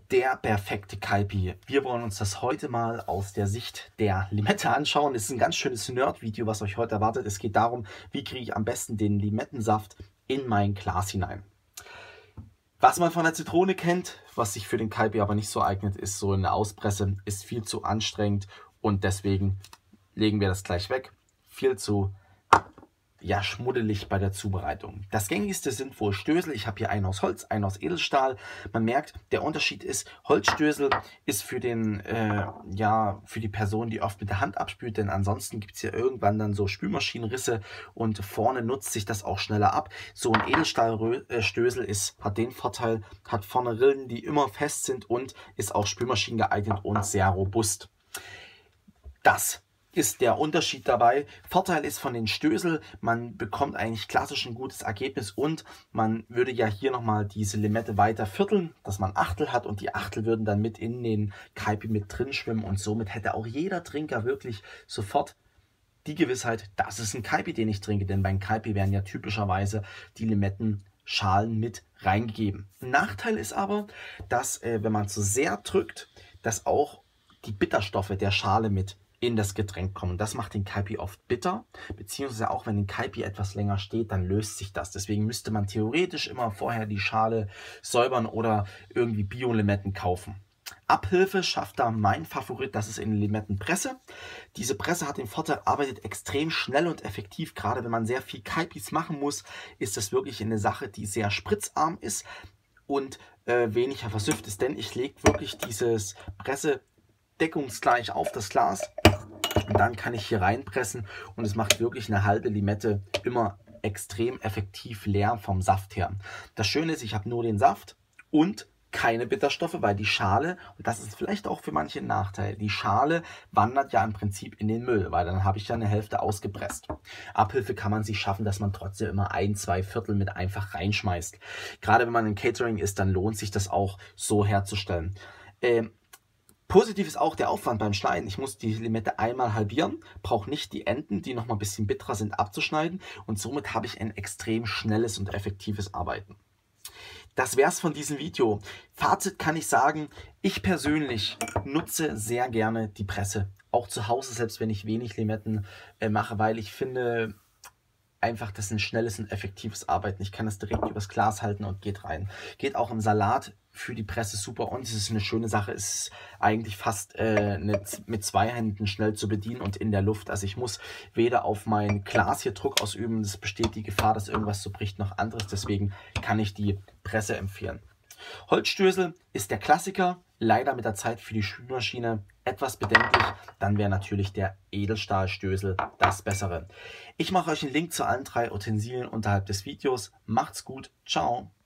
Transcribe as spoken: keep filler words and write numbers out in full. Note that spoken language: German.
Der perfekte Kaipi. Wir wollen uns das heute mal aus der Sicht der Limette anschauen. Es ist ein ganz schönes Nerd-Video, was euch heute erwartet. Es geht darum, wie kriege ich am besten den Limettensaft in mein Glas hinein. Was man von der Zitrone kennt, was sich für den Kaipi aber nicht so eignet, ist so eine Auspresse, ist viel zu anstrengend und deswegen legen wir das gleich weg. Viel zu ja, schmuddelig bei der Zubereitung. Das gängigste sind wohl Stößel. Ich habe hier einen aus Holz, einen aus Edelstahl. Man merkt, der Unterschied ist, Holzstößel ist für den, äh, ja, für die Person, die oft mit der Hand abspült, denn ansonsten gibt es ja irgendwann dann so Spülmaschinenrisse und vorne nutzt sich das auch schneller ab. So ein Edelstahlstößel ist, hat den Vorteil, hat vorne Rillen, die immer fest sind und ist auch Spülmaschinen geeignet und sehr robust. Das ist der Unterschied dabei. Vorteil ist von den Stößel, man bekommt eigentlich klassisch ein gutes Ergebnis und man würde ja hier nochmal diese Limette weiter vierteln, dass man Achtel hat und die Achtel würden dann mit in den Kaipi mit drin schwimmen und somit hätte auch jeder Trinker wirklich sofort die Gewissheit, das ist ein Kaipi, den ich trinke, denn beim Kaipi werden ja typischerweise die Limettenschalen mit reingegeben. Nachteil ist aber, dass äh, wenn man zu sehr drückt, dass auch die Bitterstoffe der Schale mit in das Getränk kommen. Das macht den Kaipi oft bitter, beziehungsweise auch wenn den Kaipi etwas länger steht, dann löst sich das. Deswegen müsste man theoretisch immer vorher die Schale säubern oder irgendwie Bio-Limetten kaufen. Abhilfe schafft da mein Favorit, das ist eine Limettenpresse. Diese Presse hat den Vorteil, arbeitet extrem schnell und effektiv. Gerade wenn man sehr viel Kaipis machen muss, ist das wirklich eine Sache, die sehr spritzarm ist und äh, weniger versüfft ist, denn ich lege wirklich dieses Presse deckungsgleich auf das Glas und dann kann ich hier reinpressen und es macht wirklich eine halbe Limette immer extrem effektiv leer vom Saft her. Das Schöne ist, ich habe nur den Saft und keine Bitterstoffe, weil die Schale, und das ist vielleicht auch für manche ein Nachteil, die Schale wandert ja im Prinzip in den Müll, weil dann habe ich ja eine Hälfte ausgepresst. Abhilfe kann man sich schaffen, dass man trotzdem immer ein, zwei Viertel mit einfach reinschmeißt. Gerade wenn man im Catering ist, dann lohnt sich das auch so herzustellen. Ähm, Positiv ist auch der Aufwand beim Schneiden. Ich muss die Limette einmal halbieren, brauche nicht die Enden, die noch mal ein bisschen bitterer sind, abzuschneiden und somit habe ich ein extrem schnelles und effektives Arbeiten. Das wäre es von diesem Video. Fazit kann ich sagen, ich persönlich nutze sehr gerne die Presse. Auch zu Hause, selbst wenn ich wenig Limetten äh, mache, weil ich finde einfach, das ist ein schnelles und effektives Arbeiten. Ich kann das direkt übers Glas halten und geht rein. Geht auch im Salat für die Presse super und es ist eine schöne Sache. Es ist eigentlich fast äh, nicht mit zwei Händen schnell zu bedienen und in der Luft. Also ich muss weder auf mein Glas hier Druck ausüben, es besteht die Gefahr, dass irgendwas so bricht, noch anderes. Deswegen kann ich die Presse empfehlen. Holzstößel ist der Klassiker, leider mit der Zeit für die Spülmaschine etwas bedenklich, dann wäre natürlich der Edelstahlstößel das Bessere. Ich mache euch einen Link zu allen drei Utensilien unterhalb des Videos. Macht's gut, ciao!